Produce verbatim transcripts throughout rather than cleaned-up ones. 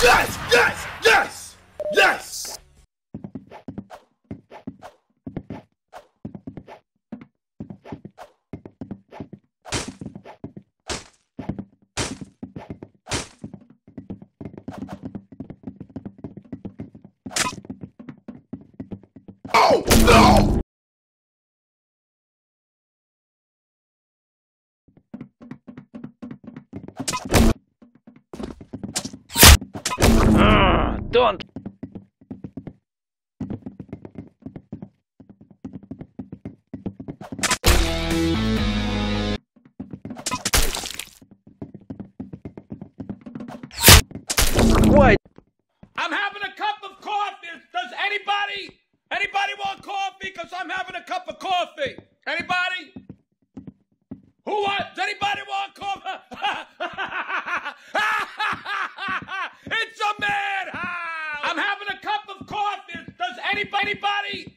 Yes! Yes! Yes! Yes! Oh, no! Uh, don't. Why? I'm having a cup of coffee. Does anybody, anybody want coffee? Because I'm having a cup of coffee. Anybody? Who wants, does anybody want coffee? It's a madhouse. I'm having a cup of coffee. Does anybody, anybody?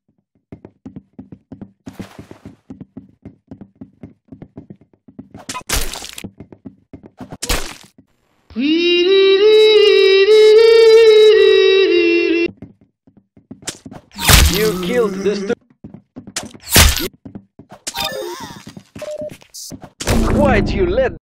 You killed the stu- Why'd you let